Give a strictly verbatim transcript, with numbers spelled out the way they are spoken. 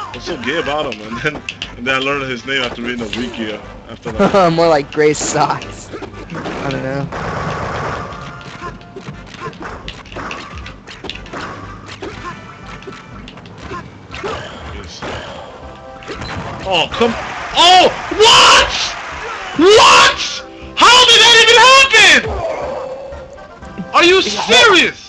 What's so gay about him? And then, and then I learned his name after reading a wiki. uh, After that. More like gray socks. I don't know. Yes. Oh come! Oh what? What? How did that even happen? Are you serious?